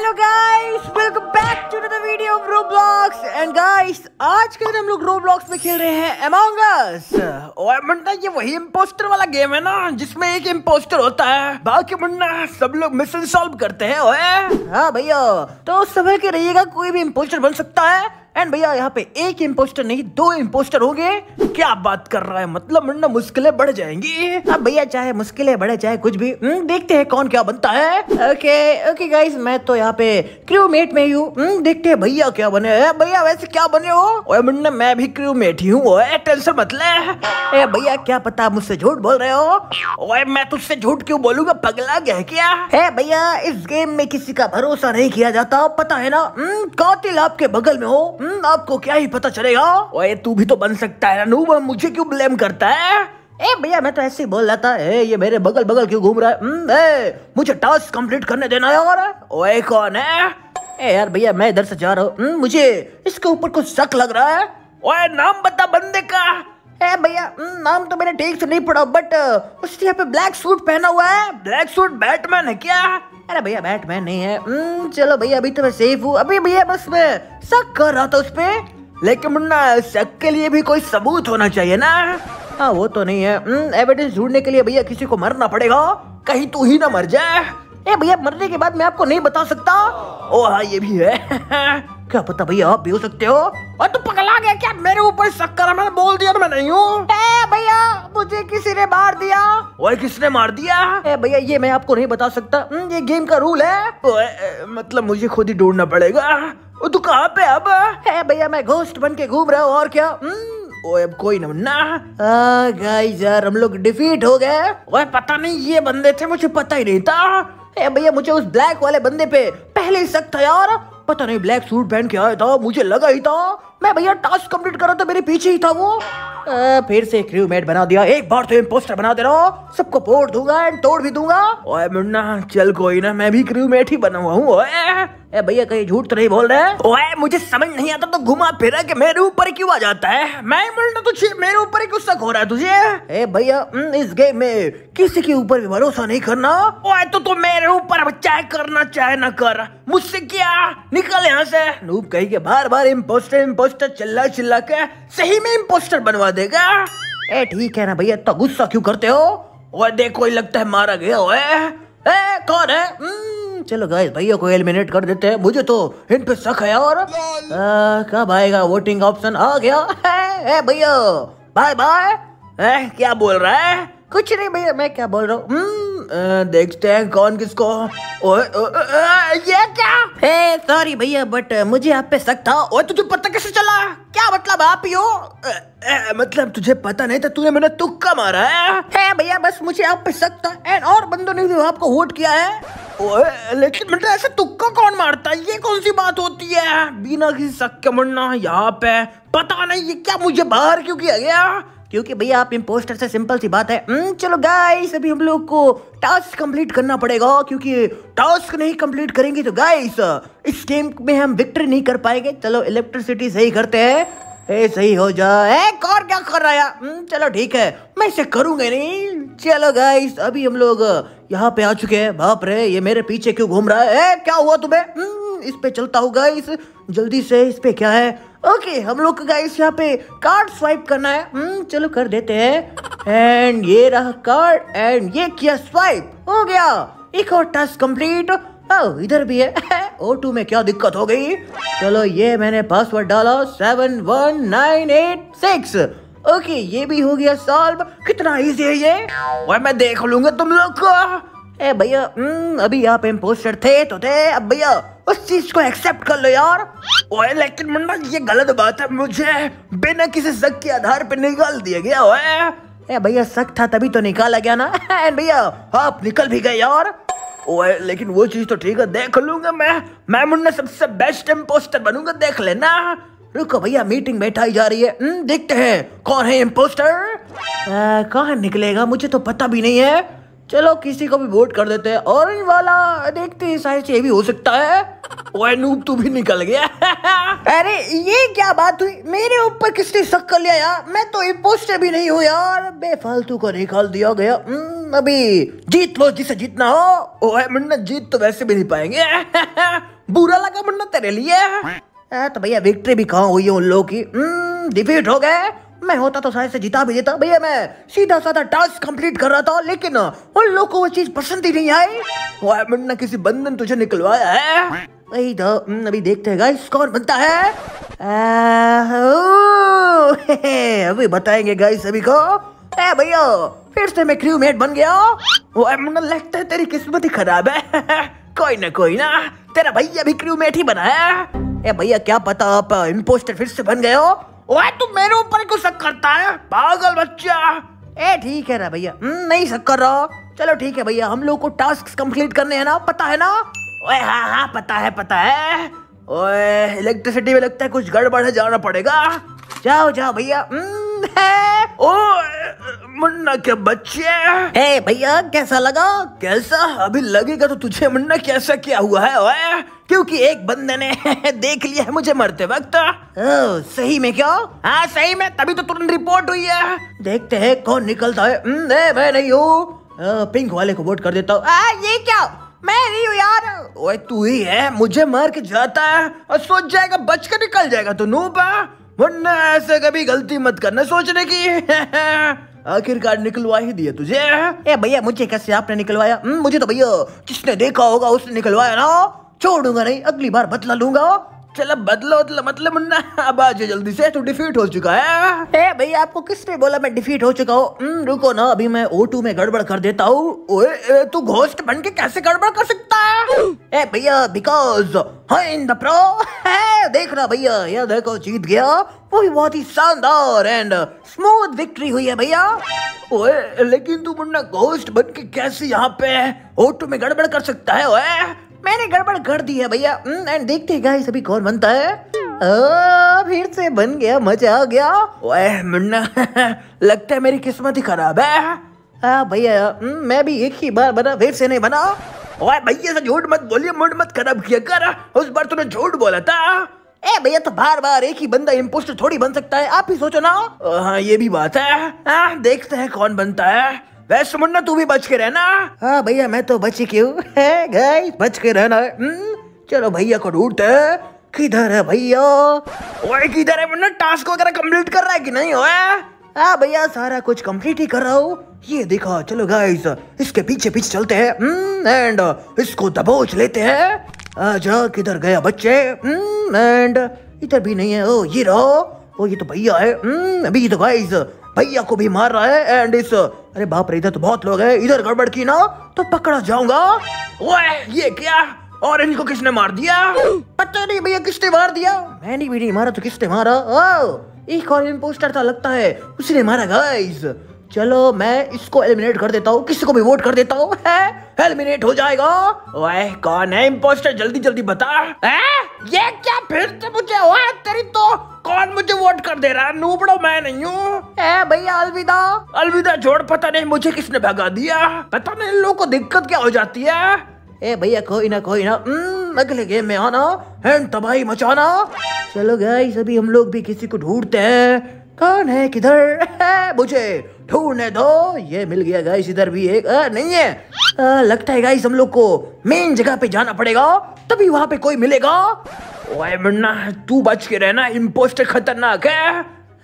Hello guys, welcome back to the video of Roblox. And guys, आज के दिन हम लोग रोब्लॉक्स में खेल रहे हैं अमंग अस। और मुन्ना, ये वही इम्पोस्टर वाला गेम है ना, जिसमें एक इम्पोस्टर होता है, बाकी मुन्ना सब लोग मिशन सॉल्व करते हैं। ओए हाँ भैया, तो संभल के रहिएगा, कोई भी इम्पोस्टर बन सकता है। एंड भैया यहाँ पे एक इम्पोस्टर नहीं, दो इम्पोस्टर होंगे। क्या बात कर रहा है, मतलब मुन्ना मुश्किलें बढ़ जाएंगी। अब भैया चाहे मुश्किलें बढ़े चाहे कुछ भी, देखते हैं कौन क्या बनता है। ओके गाइस, मैं तो यहाँ पे क्रू मेट में ही हूँ। देखते हैं भैया क्या बने हैं। भैया वैसे क्या बने हो? ओए मुन्ना, मैं भी क्रू मेट ही हूँ, टेंशन मत ले। भैया क्या पता मुझसे झूठ बोल रहे हो? ओए मैं तुझसे झूठ क्यों बोलूंगा, पगला गया है क्या? है भैया, इस गेम में किसी का भरोसा नहीं किया जाता, पता है ना। कातिल आपके बगल में हो, आपको क्या ही पता चलेगा। ओए तू भी तो बन सकता है ना, मुझे क्यों ब्लेम करता है? भैया मैं तो ऐसे ही बोल रहा था। ये मेरे बगल बगल क्यों घूम रहा है? मुझे टास्क कंप्लीट करने देना यार। ओए कौन है? यार भैया मैं इधर से जा रहा हूँ, मुझे इसके ऊपर कुछ शक लग रहा है। ओए नाम बता बंदे का। भैया नाम तो मैंने ठीक से नहीं पढ़ा, बट उसने यहाँ पे ब्लैक सूट पहना हुआ है। ब्लैक सूट बैटमैन है क्या? अरे भैया बैटमैन नहीं है। चलो भैया अभी तो मैं सेफ हूँ। अभी भैया बस मैं शक कर रहा था उस पे, लेकिन मुन्ना शक के लिए भी कोई सबूत होना चाहिए ना। हाँ वो तो नहीं है। एविडेंस ढूंढने के लिए भैया किसी को मरना पड़ेगा, कहीं तू ही ना मर जाए। भैया मरने के बाद मैं आपको नहीं बता सकता। ओ हाँ ये भी है। क्या पता भैया आप भी हो सकते हो। और तू पगला गया क्या? मेरे ऊपर शक करा, मैंने बोल दिया मैं नहीं हूँ। भैया मुझे किसी ने मार दिया। ओए किसने मार दिया? भैया ये मैं आपको नहीं बता सकता, ये गेम का रूल है। मतलब मुझे खुद ही ढूंढना पड़ेगा। तू कहाँ पे अब? भैया मैं घोस्ट बन के घूम रहा हूँ, और क्या। ओए अब कोई ना। गाइस यार हम लोग डिफीट हो गए। ओए पता नहीं ये बंदे थे, मुझे पता ही नहीं था। भैया मुझे उस ब्लैक वाले बंदे पे पहले ही शक था यार, पता नहीं ब्लैक सूट पहन के आया था, मुझे लगा ही था। मैं भैया टास्क कंप्लीट कर रहा था, मेरे पीछे ही था वो। फिर से क्रू मेट बना दिया, एक बार तो इम्पोस्टर बना दे रहा हूँ, सबको फोड़ दूंगा एंड तोड़ भी दूंगा। ओए मुन्ना चल कोई ना, मैं भी क्रू मेट ही बना हुआ हूँ। ओए भैया कहीं झूठ तो नहीं बोल रहे? ओए मुझे समझ नहीं आता तो घुमा फिरा के मेरे ऊपर क्यों आ जाता है? मैं मुन्ना तुझे मेरे ऊपर क्यों शक हो रहा है तुझे? भैया इस गेम में किसी के ऊपर भी भरोसा नहीं करना। ओए तो मेरे ऊपर चाहे करना चाहे ना कर, मुझसे क्या, निकल यहाँ से। नूब कहीं के बार बार इम्पोस्टर चिल्ला के सही में इम्पोस्टर बनवा देगा। ठीक है ना भैया, तो गुस्सा क्यों करते हो? ओए देख कोई लगता है मारा गया। ओए कौन है? चलो गाइस भैया को एलिमिनेट कर देते हैं, मुझे तो इन पे शक है यार। कब आएगा वोटिंग ऑप्शन? आ गया। भैया बाय बाय। क्या बोल रहा है? कुछ नहीं भैया, मैं क्या बोल रहा हूँ। देखते हैं कौन किसको। ये क्या? सॉरी भैया बट मुझे आप पे शक था। ओए तुझे पता कैसे चला? क्या मतलब आप ही हो? मतलब तुझे पता नहीं था, तूने मैंने तुक्का मारा है। भैया बस मुझे आप पे शक था, एंड और बंदों ने भी आपको वोट किया है। ओए लेकिन मतलब ऐसे तुक्का कौन मारता है? ये कौन सी बात होती है? बिना किसी शक के मरना यहाँ पे, पता नहीं ये क्या, मुझे बाहर क्यों किया गया? क्योंकि भैया आप इम्पोस्टर से, सिंपल सी बात है। चलो गाइस अभी हम लोग को टास्क कंप्लीट करना पड़ेगा, क्योंकि टास्क नहीं कंप्लीट करेंगे तो गाइस इस गेम में हम विक्ट्री नहीं कर पाएंगे। चलो इलेक्ट्रिसिटी सही करते हैं। सही हो जाए। कौन क्या कर रहा है? चलो ठीक है, मैं इसे करूंगा नहीं। चलो गाइस अभी हम लोग यहाँ पे आ चुके हैं। बाप रे ये मेरे पीछे क्यों घूम रहा है? क्या हुआ तुम्हें? इस पे चलता हूँ गाइस, जल्दी से। इस पे क्या है? ओके हम लोग को गाइस यहाँ पे कार्ड स्वाइप करना है। चलो कर देते हैं। एंड ये रहा कार्ड, एंड ये किया स्वाइप, हो गया। एक और टास्क कंप्लीट। इधर भी है। O2 में क्या दिक्कत हो गई? चलो ये मैंने पासवर्ड डाला 71986। ओके ये भी हो गया सॉल्व। कितना इजी है ये। वह मैं देख लूंगा तुम लोग को। भैया अभी आप इम्पोस्टर थे तो थे, अब भैया उस चीज को एक्सेप्ट कर लो यार। ओए लेकिन मुन्ना ये गलत बात है, मुझे बिना किसी शक के आधार पे निकाल दिया गया। ओए भैया शक था तभी तो निकाला गया ना। भैया आप निकल भी गए यार। ओए लेकिन वो चीज तो ठीक है, देख लूंगा मैं मुन्ना सबसे बेस्ट इम्पोस्टर बनूंगा, देख लेना। रुको भैया मीटिंग बैठाई जा रही है, देखते हैं कौन है इम्पोस्टर। कहाँ निकलेगा मुझे तो पता भी नहीं है। चलो किसी को भी वोट कर देते हैं। ऑरेंज वाला देखते हैं, शायद से ये भी हो सकता है। ओए नूब तू भी निकल गया। अरे ये क्या बात हुई, मेरे ऊपर किसने शक कर लिया यार, मैं तो इम्पोस्टर भी नहीं हूँ यार, बेफालतू को निकाल दिया गया। अभी जीत लो जिसे जीतना हो। ओए मुन्ना जीत तो वैसे भी नहीं पाएंगे। बुरा लगा मुन्ना तेरे लिए। तो भैया विक्ट्री भी कहाँ हुई है उन लोगों की, डिफीट हो गए। मैं होता तो शायद से जिता भी देता भैया, मैं सीधा साधा टास्क कंप्लीट कर रहा था, लेकिन उन लोगों को वो चीज पसंद ही नहीं आई। ओए मुन्ना किसी बंदन तुझे निकलवाया है। वही तो अभी देखते हैं गाइस कौन बनता है। अभी बताएंगे गाइस सभी को। भैया फिर से मैं क्रूमेट बन गया। ओए मुन्ना लगता है तेरी किस्मत ही खराब है। कोई ना तेरा भैया भी क्रूमेट ही बना है। भैया क्या पता आप इम्पोस्टर फिर से बन गए हो। ओए तू मेरे ऊपर क्यों शक करता है पागल बच्चा। ठीक है ना भैया, नहीं शक कर रहा। चलो ठीक है भैया, हम लोग को टास्क कंप्लीट करने हैं ना, पता है ना। ओए हाँ पता है। ओए इलेक्ट्रिसिटी में लगता है कुछ गड़बड़ है, जाना पड़ेगा। जाओ भैया। मुन्ना के बच्चे। भैया कैसा लगा? कैसा अभी लगेगा तो तुझे मुन्ना कैसा क्या हुआ है। ओए क्योंकि एक बंदे ने देख लिया है मुझे मरते वक्त। सही में क्या? हाँ सही में, तभी तो तुरंत रिपोर्ट हुई है। देखते हैं कौन निकलता है। मैं नहीं हूँ, पिंक वाले को वोट कर देता हूँ। ये क्या, मैं नहीं हूँ यार। ओए तू ही है, मुझे मार के जाता है और सोच जाएगा बच कर निकल जाएगा तो नूब। वरना ऐसे कभी गलती मत करना सोचने की। आखिरकार निकलवा ही दिया तुझे। भैया मुझे कैसे आपने निकलवाया? मुझे तो भैया किसने देखा होगा उसने निकलवाया ना, छोड़ूंगा नहीं, अगली बार बदला लूंगा। चलो बदलो मतलब मुन्ना, अब आ जा जल्दी से, तू डिफीट हो चुका है। भैया आपको किसने बोला मैं डिफीट हो चुका हूँ? रुको ना, अभी मैं O2 में गड़बड़ कर देता हूँ। ओए तू घोस्ट बन के कैसे गड़बड़ कर सकता है? भैया because I am the pro. देख रहा भैया, ये देखो जीत गया, वो भी बहुत ही शानदार एंड स्मूथ विक्ट्री हुई है भैया। ओए लेकिन तू मुन्ना घोस्ट बन के कैसे यहाँ पे O2 में गड़बड़ कर सकता है? ओए मैंने गड़बड़ कर दी है भैया। एंड देखते हैं गाइस अभी कौन बनता है। फिर से बन गया, मजा आ गया। ओए मुन्ना लगता है मेरी किस्मत ही खराब है। भैया मैं भी एक ही बार बना, फिर से नहीं बना। ओए भैया से झूठ मत बोलिए, मूड मत खराब किया कर, उस बार तूने झूठ बोला था। भैया तो बार एक ही बंदा इम्पोस्टर थोड़ी बन सकता है, आप ही सोचो ना। हाँ ये भी बात है। देखते हैं कौन बनता है। वैसे मुन्ना तू भी बच के रहना। हाँ भैया मैं तो बच क्यों है गाइस, बच के रहना है। चलो भैया को ढूंढते हैं, किधर है भैया? ओए किधर है मुन्ना, टास्क वगैरह कंप्लीट कर रहा है कि नहीं? ओए हाँ भैया सारा कुछ कंप्लीट ही कर रहा हूँ, ये देखा। चलो गाइस इसके पीछे चलते हैं एंड इसको दबोच लेते हैं। आजा, किधर गया बच्चे? एंड इधर भी नहीं है। ओ ये रहो, ओ ये तो भैया है। अभी तो गाइस भैया को भी मार रहा है एंड इस, अरे बाप रे इधर तो बहुत लोग हैं, इधर गड़बड़ की ना तो पकड़ा जाऊंगा। ओए ये क्या, और इनको किसने मार दिया? पता नहीं भैया किसने मार दिया, मैंने भी नहीं मारा तो किसने मारा? एक और इम्पोस्टर था लगता है, उसने मारा गाइस। चलो मैं इसको एलिमिनेट कर देता हूँ, किसी को भी वोट कर देता हूँ, एलिमिनेट हो जाएगा। ओए कौन है इम्पोस्टर, जल्दी जल्दी बता। ये क्या फिर से मुझे, ओए तेरी तो, कौन मुझे वोट कर दे रहा है? नूबड़ो मैं नहीं हूँ। भैया अलविदा छोड़, पता नहीं मुझे किसने भगा दिया, पता नहीं इन लोगों को दिक्कत क्या हो जाती है। भैया कोई ना अगले गेम में आना एंड तबाही मचाना। चलो गाइस अभी हम लोग भी किसी को ढूंढते हैं, कौन है किधर है, मुझे ढूंढने दो। ये मिल गया गाइस, इधर भी एक नहीं है। लगता है गाइस हम लोग को मेन जगह पे जाना पड़ेगा, तभी वहाँ पे कोई मिलेगा। ओए मुन्ना तू बच के रहना, इम्पोस्टर खतरनाक है।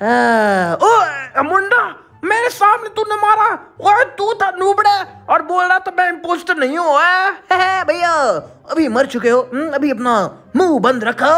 ओए मुन्ना मेरे सामने तूने मारा, ओए तू था नूबड़े और बोल रहा था मैं इम्पोस्टर नहीं हूँ। भैया अभी मर चुके हो, अभी अपना मुंह बंद रखो।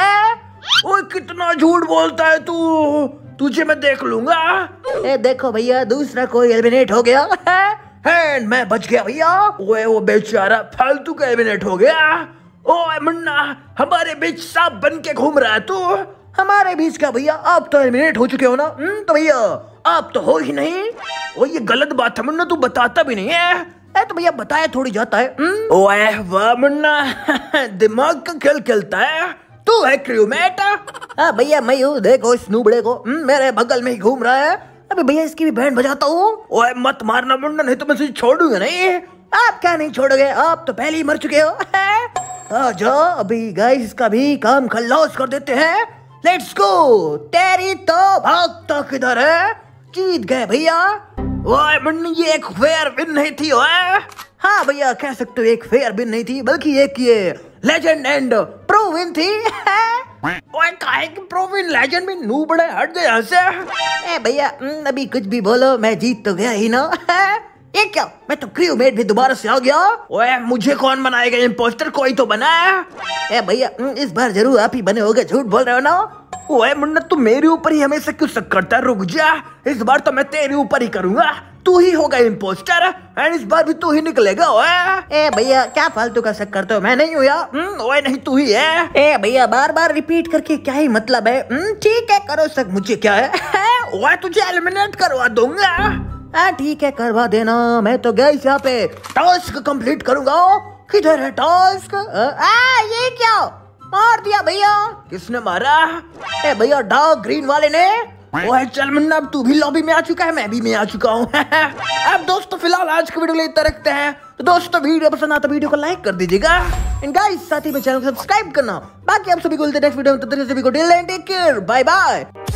ओए कितना झूठ बोलता है तू, तुझे मैं देख लूंगा। देखो भैया दूसरा कोई एलिमिनेट हो गया एंड मैं बच गया भैया। ओए वो बेचारा फालतू का एलिमिनेट हो गया। ओए मुन्ना हमारे बीच सांप बन के घूम रहा है तू। हमारे बीच का भैया, आप तो एलिमिनेट हो चुके हो ना। तो भैया आप तो हो ही नहीं। वो ये गलत बात है मुन्ना, तू बताता भी नहीं है। तो भैया बताया थोड़ी जाता है। ओए वाह मुन्ना दिमाग का खेल खेलता है तू, है क्रूमेट? हाँ भैया मैं हूँ, देखो इस नूबड़े को, मेरे बगल में ही घूम रहा है। अभी भैया इसकी भी बैंड बजाता हूँ। ओए मत मारना मुंडा, नहीं तो मैं तुझे छोड़ूंगा नहीं। आप क्या नहीं छोड़ोगे, आप तो पहले ही मर चुके हो। आ जाओ अभी गाइस इसका भी काम खल्लास कर देते हैं। Let's go. तेरी तो भागता किधर है, जीत गए भैया। ओए मुन्नी ये एक फेयर विन नहीं थी। ओए हाँ भैया कह सकते हो एक फेयर विन नहीं थी, बल्कि एक ये लेजेंड एंड प्रो विन थी। ओए काहे की प्रो विन लेजेंड भी नू बड़े हट गए यहाँ से। ए भैया अभी कुछ भी बोलो, मैं जीत तो गया ही ना। ये क्या, मैं तो क्रू मेट भी दोबारा से आ गया। ओए मुझे कौन बनाएगा इम्पोस्टर, कोई तो बनाया। ए भैया इस बार जरूर आप ही बने होगे, झूठ बोल रहे हो ना। ओए मुन्ना तू मेरे ऊपर ही हमेशा क्यों शक करता है, रुक जा, इस बार तो मैं तेरे ऊपर ही करूंगा, तू ही होगा इम्पोस्टर एंड इस बार भी तू ही निकलेगा। ओए ए भैया क्या फालतू का शक करते हो, मैं नहीं हूँ यार। ओए नहीं तू ही है। ए भैया बार बार रिपीट करके क्या ही मतलब है। ठीक है करो शक, मुझे क्या है। ओए तुझे एलिमिनेट करवा दूंगा। हाँ ठीक है करवा देना, मैं तो गाइस यहाँ पे टास्क कंप्लीट करूंगा। किधर है टास्क? ये क्या मार दिया भैया, किसने मारा? ए भैया डार्क ग्रीन वाले ने। ओए चल मुन्ना अब तू भी लॉबी में आ चुका है, मैं भी में आ चुका हूँ। अब दोस्तों फिलहाल आज की वीडियो के लिए इतना रखते हैं। तो दोस्तों वीडियो पसंद आता वीडियो को लाइक कर दीजिएगा एंड गाइस साथ ही में चैनल को सब्सक्राइब करना। बाकी आप सभी को मिलते हैं नेक्स्ट वीडियो में, तब तक सभी को टेक केयर, बाय बाय।